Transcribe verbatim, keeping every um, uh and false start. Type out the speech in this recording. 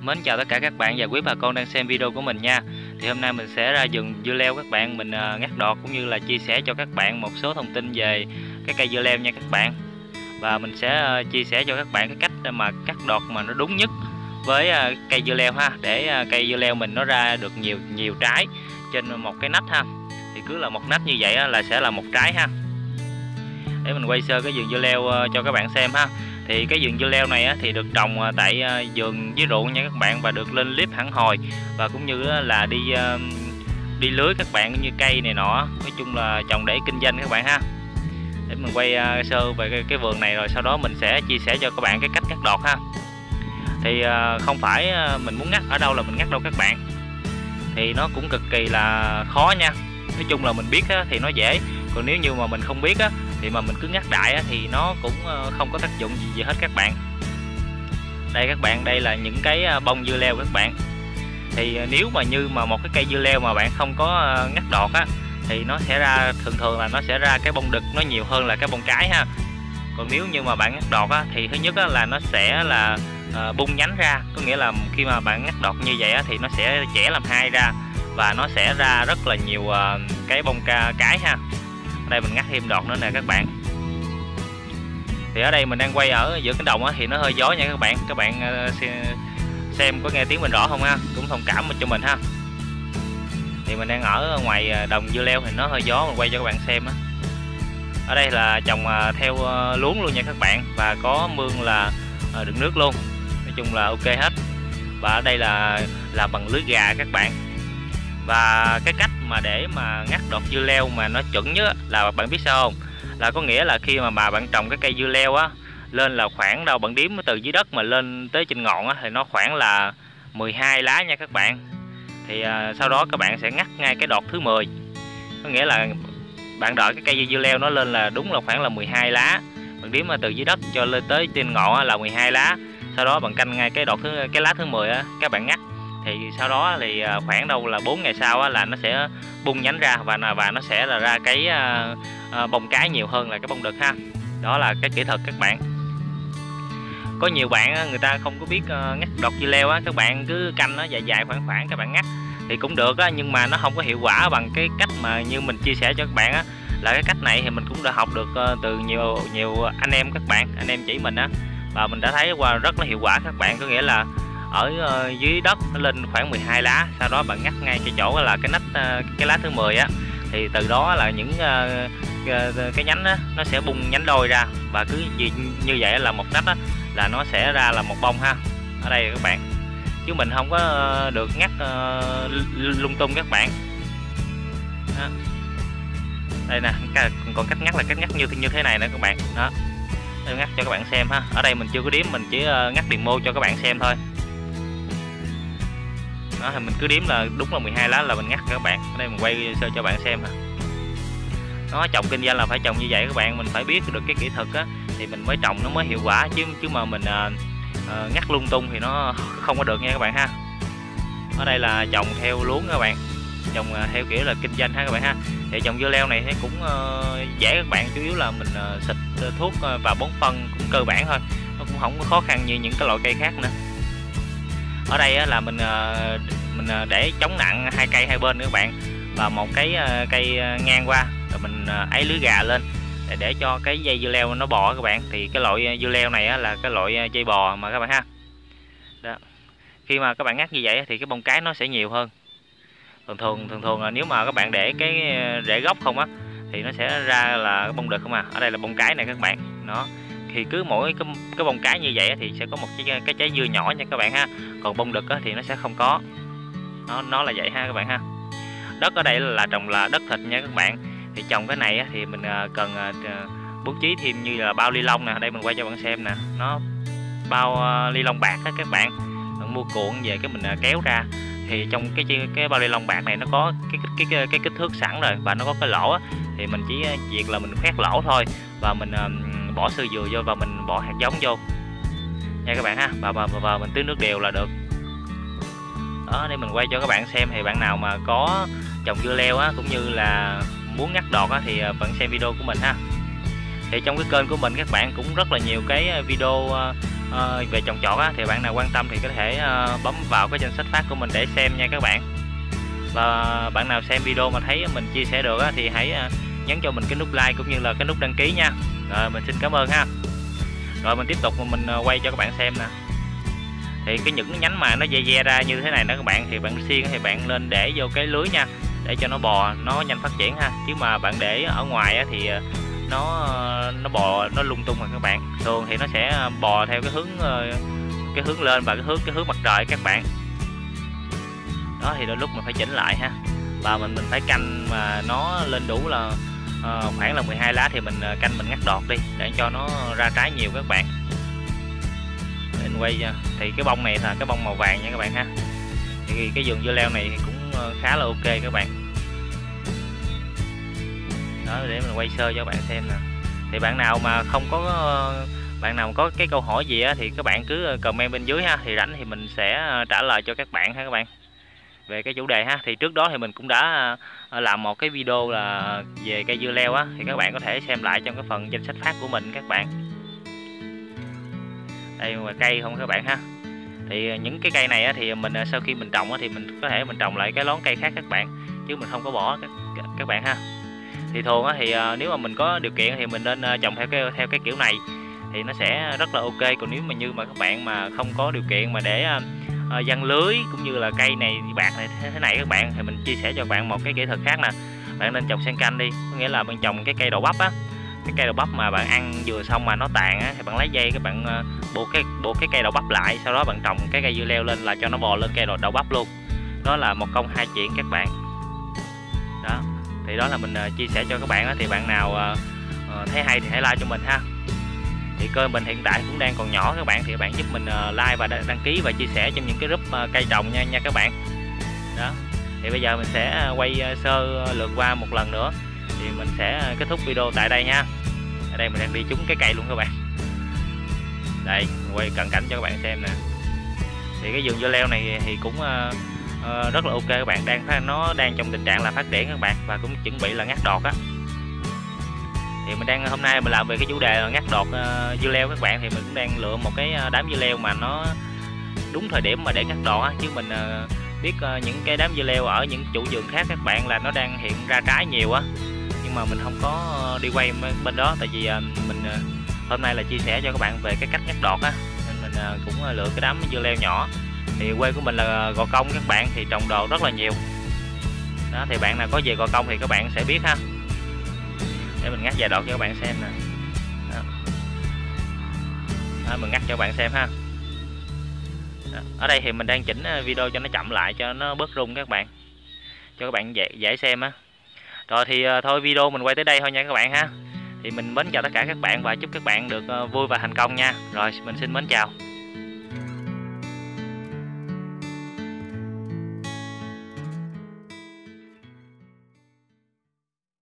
Mến chào tất cả các bạn và quý bà con đang xem video của mình nha. Thì hôm nay mình sẽ ra vườn dưa leo các bạn, mình uh, ngắt đọt cũng như là chia sẻ cho các bạn một số thông tin về cái cây dưa leo nha các bạn. Và mình sẽ uh, chia sẻ cho các bạn cái cách mà cắt đọt mà nó đúng nhất với uh, cây dưa leo ha, để uh, cây dưa leo mình nó ra được nhiều nhiều trái trên một cái nách ha. Thì cứ là một nách như vậy uh, là sẽ là một trái ha. Để mình quay sơ cái vườn dưa leo uh, cho các bạn xem ha. Thì cái vườn dưa leo này á, thì được trồng tại vườn với ruộng nha các bạn, và được lên clip phản hồi và cũng như là đi đi lưới các bạn, như cây này nọ, nói chung là trồng để kinh doanh các bạn ha. Để mình quay sơ về cái, cái vườn này rồi sau đó mình sẽ chia sẻ cho các bạn cái cách cắt đọt ha. Thì không phải mình muốn ngắt ở đâu là mình ngắt đâu các bạn, thì nó cũng cực kỳ là khó nha. Nói chung là mình biết á, thì nó dễ, còn nếu như mà mình không biết á, thì mà mình cứ ngắt đại á, thì nó cũng không có tác dụng gì, gì hết các bạn. Đây các bạn, đây là những cái bông dưa leo các bạn. Thì nếu mà như mà một cái cây dưa leo mà bạn không có ngắt đọt á, thì nó sẽ ra, thường thường là nó sẽ ra cái bông đực nó nhiều hơn là cái bông cái ha. Còn nếu như mà bạn ngắt đọt á, thì thứ nhất á, là nó sẽ là uh, bung nhánh ra, có nghĩa là khi mà bạn ngắt đọt như vậy á, thì nó sẽ chẻ làm hai ra và nó sẽ ra rất là nhiều uh, cái bông ca, cái ha. Ở đây mình ngắt thêm đọt nữa nè các bạn. Thì ở đây mình đang quay ở giữa cánh đồng á, thì nó hơi gió nha các bạn. Các bạn xem có nghe tiếng mình rõ không ha, cũng thông cảm cho mình ha. Thì mình đang ở ngoài đồng dưa leo thì nó hơi gió, mình quay cho các bạn xem á. Ở đây là trồng theo luống luôn nha các bạn, và có mương là đựng nước luôn, nói chung là ok hết. Và ở đây là là bằng lưới gà các bạn. Và cái cách mà để mà ngắt đọt dưa leo mà nó chuẩn nhất là bạn biết sao không? Là có nghĩa là khi mà mà bạn trồng cái cây dưa leo á, lên là khoảng đâu bạn đếm từ dưới đất mà lên tới trên ngọn á, thì nó khoảng là mười hai lá nha các bạn. Thì à, sau đó các bạn sẽ ngắt ngay cái đọt thứ mười. Có nghĩa là bạn đợi cái cây dưa leo nó lên là đúng là khoảng là mười hai lá. Bạn đếm từ dưới đất cho lên tới trên ngọn á, là mười hai lá. Sau đó bạn canh ngay cái đọt thứ cái lá thứ mười á, các bạn ngắt. Thì sau đó thì khoảng đâu là bốn ngày sau á, là nó sẽ bung nhánh ra và và nó sẽ là ra cái uh, bông cái nhiều hơn là cái bông đực ha. Đó là cái kỹ thuật các bạn. Có nhiều bạn người ta không có biết uh, ngắt đọt dưa leo á, các bạn cứ canh nó dài dài khoảng khoảng các bạn ngắt thì cũng được á, nhưng mà nó không có hiệu quả bằng cái cách mà như mình chia sẻ cho các bạn á. Là cái cách này thì mình cũng đã học được uh, từ nhiều nhiều anh em các bạn, anh em chỉ mình á, và mình đã thấy qua rất là hiệu quả các bạn. Có nghĩa là ở uh, dưới đất nó lên khoảng mười hai lá, sau đó bạn ngắt ngay cái chỗ là cái nách uh, cái lá thứ mười á, thì từ đó là những uh, uh, cái nhánh á, nó sẽ bung nhánh đôi ra, và cứ gì như vậy là một nách á, là nó sẽ ra là một bông ha. Ở đây các bạn, chứ mình không có uh, được ngắt uh, lung tung các bạn đó. Đây nè, còn cách ngắt là cách ngắt như như thế này nè các bạn đó. Tôi ngắt cho các bạn xem ha. Ở đây mình chưa có đếm, mình chỉ uh, ngắt demo cho các bạn xem thôi. Đó, thì mình cứ đếm là đúng là mười hai lá là mình ngắt các bạn. Ở đây mình quay sơ cho bạn xem ha. Nó trồng kinh doanh là phải trồng như vậy các bạn, mình phải biết được cái kỹ thuật á, thì mình mới trồng nó mới hiệu quả, chứ chứ mà mình uh, uh, ngắt lung tung thì nó không có được nha các bạn ha. Ở đây là trồng theo luống các bạn, trồng uh, theo kiểu là kinh doanh ha các bạn ha. Thì trồng dưa leo này thì cũng uh, dễ các bạn, chủ yếu là mình uh, xịt uh, thuốc uh, và bón phân cũng cơ bản thôi, nó cũng không có khó khăn như những cái loại cây khác nữa. Ở đây là mình mình để chống nặng hai cây hai bên nữa các bạn, và một cái cây ngang qua, rồi mình ấy lưới gà lên để để cho cái dây dưa leo nó bò các bạn. Thì cái loại dưa leo này là cái loại dây bò mà các bạn ha. Đó. Khi mà các bạn ngắt như vậy thì cái bông cái nó sẽ nhiều hơn. Thường thường thường thường là nếu mà các bạn để cái rễ gốc không á, thì nó sẽ ra là cái bông đực không à. Ở đây là bông cái này các bạn. Nó thì cứ mỗi cái, cái bông cái như vậy thì sẽ có một cái, cái trái dưa nhỏ nha các bạn ha. Còn bông đực thì nó sẽ không có. Nó nó là vậy ha các bạn ha. Đất ở đây là trồng là đất thịt nha các bạn. Thì trồng cái này thì mình cần bố trí thêm như là bao ni lông nè. Đây mình quay cho bạn xem nè. Nó bao ni lông bạc đó các bạn. Bạn mua cuộn về cái mình kéo ra. Thì trong cái cái bao ni lông bạc này nó có cái cái cái, cái kích thước sẵn rồi, và nó có cái lỗ á, thì mình chỉ việc là mình khoét lỗ thôi, và mình bỏ sơ dừa vô và mình bỏ hạt giống vô nha các bạn ha, và, và, và mình tưới nước đều là được. Đó, để mình quay cho các bạn xem. Thì bạn nào mà có trồng dưa leo á, cũng như là muốn ngắt đọt á, thì bạn xem video của mình ha. Thì trong cái kênh của mình các bạn cũng rất là nhiều cái video uh, về trồng trọt á, thì bạn nào quan tâm thì có thể uh, bấm vào cái danh sách phát của mình để xem nha các bạn. Và bạn nào xem video mà thấy mình chia sẻ được á, thì hãy uh, nhấn cho mình cái nút like cũng như là cái nút đăng ký nha. Rồi mình xin cảm ơn ha. Rồi mình tiếp tục mình uh, quay cho các bạn xem nè. Thì cái những cái nhánh mà nó ve ve ra như thế này đó các bạn, thì bạn xiên thì bạn nên để vô cái lưới nha, để cho nó bò nó nhanh phát triển ha. Chứ mà bạn để ở ngoài á, thì nó nó bò nó lung tung rồi các bạn. Thường thì nó sẽ bò theo cái hướng cái hướng lên và cái hướng cái hướng mặt trời các bạn. Đó thì đôi lúc mình phải chỉnh lại ha. Và mình mình phải canh mà nó lên đủ là uh, khoảng là mười hai lá thì mình canh mình ngắt đọt đi để cho nó ra trái nhiều các bạn. Để mình quay thì cái bông này là cái bông màu vàng nha các bạn ha. Thì cái vườn dưa leo này cũng khá là ok các bạn. Đó, để mình quay sơ cho các bạn xem nè. Thì bạn nào mà không có bạn nào có cái câu hỏi gì á, thì các bạn cứ comment bên dưới ha, thì rảnh thì mình sẽ trả lời cho các bạn ha các bạn, về cái chủ đề ha. Thì trước đó thì mình cũng đã làm một cái video là về cây dưa leo á, thì các bạn có thể xem lại trong cái phần danh sách phát của mình các bạn. Đây là cây không các bạn ha. Thì những cái cây này á, thì mình sau khi mình trồng á, thì mình có thể mình trồng lại cái lón cây khác các bạn, chứ mình không có bỏ các, các bạn ha. Thì thường á, thì nếu mà mình có điều kiện thì mình nên trồng theo cái theo cái kiểu này thì nó sẽ rất là ok. Còn nếu mà như mà các bạn mà không có điều kiện mà để uh, giăng lưới cũng như là cây này bạc này thế này các bạn, thì mình chia sẻ cho bạn một cái kỹ thuật khác nè. Bạn nên trồng xen canh đi, có nghĩa là bạn trồng cái cây đậu bắp á, cái cây đậu bắp mà bạn ăn vừa xong mà nó tàn á, thì bạn lấy dây các bạn uh, buộc cái buộc cái cây đậu bắp lại, sau đó bạn trồng cái cây dưa leo lên là cho nó bò lên cây đậu, đậu bắp luôn. Đó là một công hai chuyện các bạn. Đó thì đó là mình uh, chia sẻ cho các bạn á. Thì bạn nào uh, uh, thấy hay thì hãy like cho mình ha. Thì kênh mình hiện tại cũng đang còn nhỏ các bạn, thì các bạn giúp mình uh, like và đăng ký và chia sẻ trong những cái group uh, cây trồng nha nha các bạn. Đó thì bây giờ mình sẽ quay uh, sơ uh, lượt qua một lần nữa thì mình sẽ kết thúc video tại đây nha. Ở đây mình đang đi trúng cái cây luôn các bạn. Đây mình quay cận cảnh cho các bạn xem nè. Thì cái vườn dưa leo này thì cũng uh, uh, rất là ok các bạn, đang nó đang trong tình trạng là phát triển các bạn, và cũng chuẩn bị là ngắt đọt á. Thì mình đang hôm nay mình làm về cái chủ đề là ngắt đọt uh, dưa leo các bạn, thì mình cũng đang lựa một cái đám dưa leo mà nó đúng thời điểm mà để ngắt đọt á. Chứ mình uh, biết uh, những cái đám dưa leo ở những chủ vườn khác các bạn là nó đang hiện ra trái nhiều á, nhưng mà mình không có uh, đi quay bên đó, tại vì uh, mình uh, hôm nay là chia sẻ cho các bạn về cái cách ngắt đọt á, nên mình uh, cũng uh, lựa cái đám dưa leo nhỏ. Thì quê của mình là Gò Công các bạn, thì trồng đồ rất là nhiều. Đó thì bạn nào có về Gò Công thì các bạn sẽ biết ha. Để mình ngắt vài đọt cho các bạn xem nè. Đó. Đó, mình ngắt cho các bạn xem ha. Đó. Ở đây thì mình đang chỉnh video cho nó chậm lại cho nó bớt rung các bạn, cho các bạn dễ, dễ xem á. Rồi thì uh, thôi video mình quay tới đây thôi nha các bạn ha. Thì mình mến chào tất cả các bạn và chúc các bạn được uh, vui và thành công nha. Rồi mình xin mến chào.